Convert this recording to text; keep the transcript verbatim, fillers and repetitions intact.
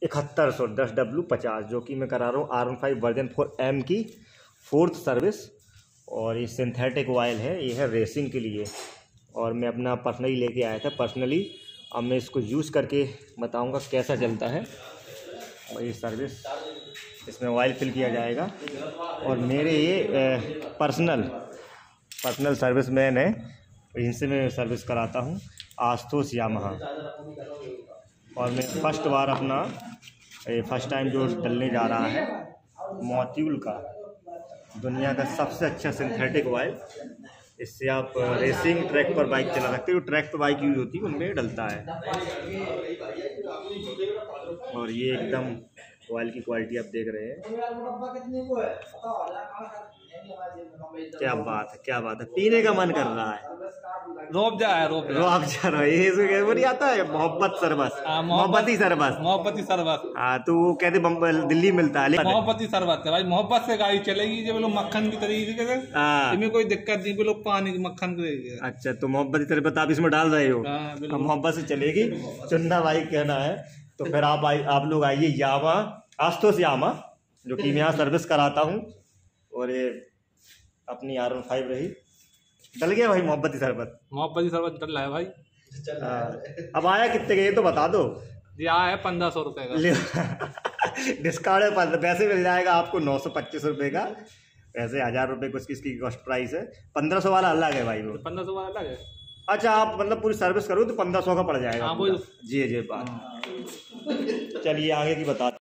इकहत्तर सौ दस डब्ल्यू पचास, जो कि मैं करा रहा हूँ R one five version four M की फोर्थ सर्विस। और ये सिंथेटिक ऑयल है, ये है रेसिंग के लिए, और मैं अपना पर्सनली लेके आया था पर्सनली। अब मैं इसको यूज़ करके बताऊंगा कैसा चलता है। और ये सर्विस, इसमें ऑयल फिल किया जाएगा। और मेरे ये पर्सनल पर्सनल सर्विस मैन है, इनसे मैं सर्विस कराता हूँ, आशुतोष यामाहा। और मैं फर्स्ट बार अपना फर्स्ट टाइम जो डलने जा रहा है मॉड्यूल का, दुनिया का सबसे अच्छा सिंथेटिक ऑयल। इससे आप रेसिंग ट्रैक पर बाइक चला सकते हो, ट्रैक पर बाइक यूज होती है उनमें डलता है। और ये एकदम ऑयल की क्वालिटी आप देख रहे हैं, क्या बात है, क्या बात है, पीने का मन कर रहा है। रोअफ़ज़ा है, रोअफ़ज़ा रोअफ़ज़ा ये वो नहीं आता है, मोहब्बत सरबत, मोहब्बती सरबत, मोहब्बती सरबत। हाँ, तो वो कहते दिल्ली मिलता है मोहब्बती सरबत है भाई, मोहब्बत से गाड़ी चलेगी। जब लोग मक्खन की तरीके से, इसमें कोई दिक्कत नहीं, वो लोग पानी मक्खन की। अच्छा, तो मोहब्बती सरबत आप इसमें डाल रहे हो, मोहब्बत से चलेगी। चुन्ना भाई कहना है, तो फिर आप आप लोग आइए यामा, आशुतोष यामा, जो कि मैं यहाँ सर्विस कराता हूँ। और ये अपनी आर वन फाइव रही, डल गया भाई मोहब्बती शरबत, मोहब्बती शरबत डल रहा है भाई। अब आया कितने का ये तो बता दो। जी आया है पंद्रह सौ रुपये का। डिस्काउंट है, वैसे मिल जाएगा आपको नौ सौ पच्चीस रुपये का, वैसे हज़ार रुपये कुछ किसकी कॉस्ट प्राइस है। पंद्रह सौ वाला अलग है भाई, वो पंद्रह सौ वाला अलग है। अच्छा, आप मतलब पूरी सर्विस करो तो पंद्रह सौ का पड़ जाएगा। हाँ, जी जी बात। चलिए आगे की बता